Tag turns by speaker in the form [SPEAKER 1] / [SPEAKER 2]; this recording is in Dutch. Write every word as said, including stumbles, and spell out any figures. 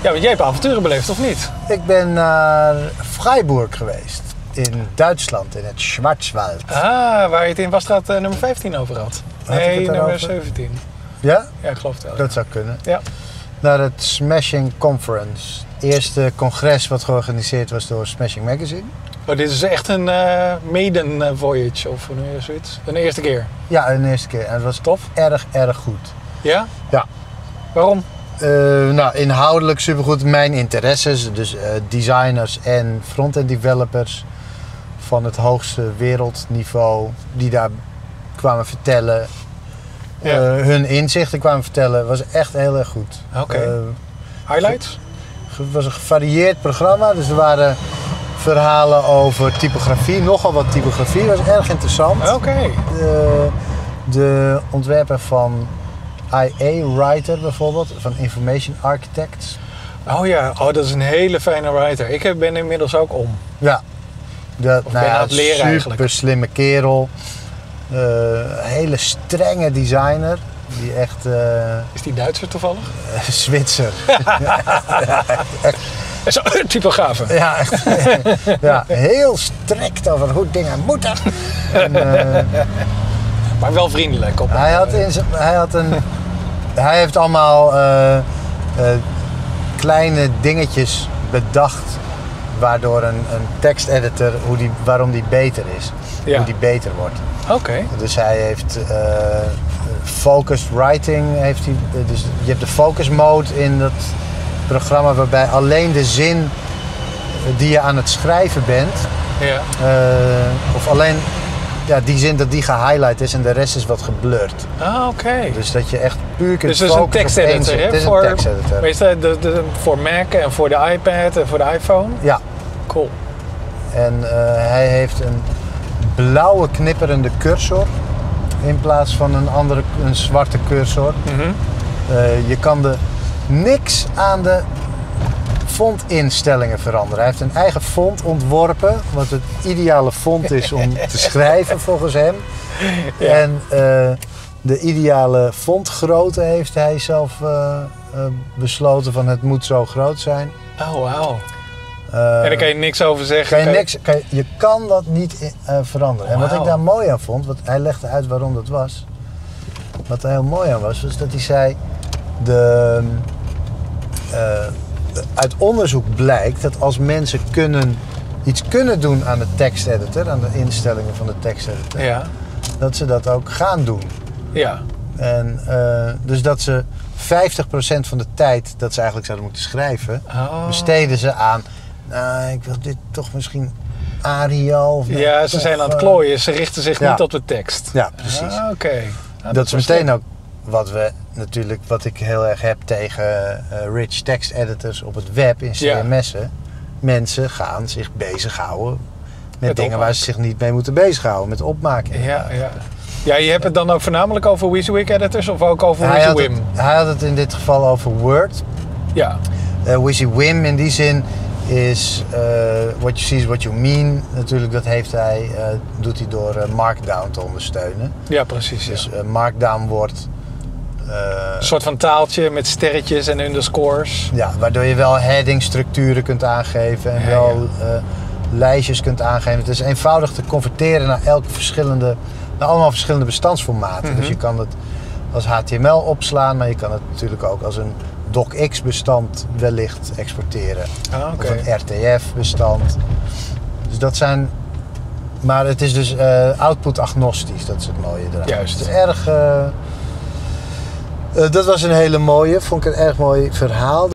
[SPEAKER 1] Ja, want jij hebt avonturen beleefd, of niet?
[SPEAKER 2] Ik ben naar Freiburg geweest. In Duitsland, in het Schwarzwald.
[SPEAKER 1] Ah, waar je het in Wasstraat uh, nummer vijftien over had.
[SPEAKER 2] Had ik
[SPEAKER 1] Nee,
[SPEAKER 2] het
[SPEAKER 1] nummer
[SPEAKER 2] daarover?
[SPEAKER 1] zeventien.
[SPEAKER 2] Ja?
[SPEAKER 1] Ja, ik geloof het wel.
[SPEAKER 2] Dat zou kunnen.
[SPEAKER 1] Ja.
[SPEAKER 2] Naar het Smashing Conference. Eerste congres wat georganiseerd was door Smashing Magazine.
[SPEAKER 1] Oh, dit is echt een uh, maiden voyage of uh, zoiets. Een eerste keer.
[SPEAKER 2] Ja, een eerste keer. En het was
[SPEAKER 1] Tof.
[SPEAKER 2] erg, erg goed.
[SPEAKER 1] Ja?
[SPEAKER 2] Ja.
[SPEAKER 1] Waarom?
[SPEAKER 2] Uh, nou, inhoudelijk supergoed. Mijn interesses, dus uh, designers en front-end developers van het hoogste wereldniveau die daar kwamen vertellen.
[SPEAKER 1] Ja.
[SPEAKER 2] Uh, hun inzichten kwamen vertellen. Was echt heel erg goed.
[SPEAKER 1] Oké. Okay.
[SPEAKER 2] Uh,
[SPEAKER 1] Highlights?
[SPEAKER 2] Het was een gevarieerd programma. Dus er waren verhalen over typografie. Nogal wat typografie. Was erg interessant.
[SPEAKER 1] Oké. Okay.
[SPEAKER 2] De, de ontwerper van I A Writer bijvoorbeeld. Van Information Architects.
[SPEAKER 1] Oh ja, oh, dat is een hele fijne writer. Ik ben inmiddels ook om.
[SPEAKER 2] Ja. Dat,
[SPEAKER 1] of
[SPEAKER 2] nou
[SPEAKER 1] ben
[SPEAKER 2] ja,
[SPEAKER 1] aan het leren
[SPEAKER 2] super
[SPEAKER 1] eigenlijk.
[SPEAKER 2] slimme kerel. Uh, hele strenge designer. Die echt... Uh,
[SPEAKER 1] is die Duitser toevallig?
[SPEAKER 2] Uh, Zwitser.
[SPEAKER 1] Zo, typografen.
[SPEAKER 2] Ja, echt. Ja, heel strikt over hoe dingen moeten. En, uh,
[SPEAKER 1] maar wel vriendelijk. Op
[SPEAKER 2] hij, had in zijn, hij had een... Hij heeft allemaal uh, uh, kleine dingetjes bedacht waardoor een, een teksteditor, hoe die, waarom die beter is. Ja. Hoe die beter wordt.
[SPEAKER 1] Oké. Okay.
[SPEAKER 2] Dus hij heeft uh, focused writing. Heeft hij, dus je hebt de focus mode in dat programma waarbij alleen de zin die je aan het schrijven bent,
[SPEAKER 1] ja.
[SPEAKER 2] uh, of alleen ja, die zin dat die gehighlight is en de rest is wat geblurred.
[SPEAKER 1] Ah, oké. Okay.
[SPEAKER 2] Dus dat je echt puur kunt
[SPEAKER 1] dus
[SPEAKER 2] focussen
[SPEAKER 1] op één. Dus het is een teksteditor, hè?
[SPEAKER 2] Het is
[SPEAKER 1] voor,
[SPEAKER 2] een teksteditor.
[SPEAKER 1] Is dat de, de, voor Mac en voor de iPad en voor de iPhone?
[SPEAKER 2] Ja.
[SPEAKER 1] Cool.
[SPEAKER 2] En uh, hij heeft een blauwe knipperende cursor in plaats van een andere, een zwarte cursor.
[SPEAKER 1] Mm-hmm.
[SPEAKER 2] Uh, je kan de niks aan de fontinstellingen veranderen. Hij heeft een eigen font ontworpen, wat het ideale font is om te schrijven volgens hem. Ja. En uh, de ideale fontgrootte heeft hij zelf uh, uh, besloten van het moet zo groot zijn.
[SPEAKER 1] Oh, wauw.
[SPEAKER 2] Uh,
[SPEAKER 1] en daar kan je niks over zeggen?
[SPEAKER 2] Kan je,
[SPEAKER 1] kan
[SPEAKER 2] niks, kan je, je kan dat niet uh, veranderen.
[SPEAKER 1] Wow.
[SPEAKER 2] En wat ik daar mooi aan vond, want hij legde uit waarom dat was. Wat er heel mooi aan was, was dat hij zei... De, uh, uit onderzoek blijkt dat als mensen kunnen, iets kunnen doen aan de teksteditor, aan de instellingen van de teksteditor,
[SPEAKER 1] ja.
[SPEAKER 2] dat ze dat ook gaan doen.
[SPEAKER 1] Ja.
[SPEAKER 2] En, uh, dus dat ze vijftig procent van de tijd dat ze eigenlijk zouden moeten schrijven,
[SPEAKER 1] oh. besteden
[SPEAKER 2] ze aan, nou, ik wil dit toch misschien Arial. Of
[SPEAKER 1] ja, ze
[SPEAKER 2] toch,
[SPEAKER 1] zijn aan het klooien. Ze richten zich
[SPEAKER 2] ja.
[SPEAKER 1] niet op de tekst.
[SPEAKER 2] Ja, precies.
[SPEAKER 1] Ah, Oké. Okay. Nou,
[SPEAKER 2] dat,
[SPEAKER 1] dat
[SPEAKER 2] is meteen ook wat we natuurlijk, wat ik heel erg heb tegen uh, rich text editors op het web in C M S'en. Ja. Mensen gaan zich bezighouden met, met dingen opmaken. Waar ze zich niet mee moeten bezighouden, met opmaken.
[SPEAKER 1] Ja, ja. Ja, je hebt het dan ook voornamelijk over WYSIWYG editors of ook over
[SPEAKER 2] hij
[SPEAKER 1] WYSIWYM?
[SPEAKER 2] Had het, hij had het in dit geval over Word.
[SPEAKER 1] Ja.
[SPEAKER 2] Uh, WYSIWYM in die zin is uh, what you see is what you mean. Natuurlijk, dat heeft hij, uh, doet hij door uh, Markdown te ondersteunen.
[SPEAKER 1] Ja, precies.
[SPEAKER 2] Dus
[SPEAKER 1] ja.
[SPEAKER 2] uh, Markdown wordt... Uh,
[SPEAKER 1] een soort van taaltje met sterretjes en underscores.
[SPEAKER 2] Ja, waardoor je wel headingstructuren kunt aangeven en ja, wel ja. Uh, lijstjes kunt aangeven. Het is eenvoudig te converteren naar elke verschillende, naar allemaal verschillende bestandsformaten. Mm-hmm. Dus je kan het als H T M L opslaan, maar je kan het natuurlijk ook als een docx-bestand wellicht exporteren.
[SPEAKER 1] Ah, okay.
[SPEAKER 2] Of een R T F-bestand. Dus dat zijn... Maar het is dus uh, output-agnostisch, dat is het mooie eraan.
[SPEAKER 1] Juist.
[SPEAKER 2] Het is erg... Uh, uh, dat was een hele mooie, vond ik een erg mooi verhaal.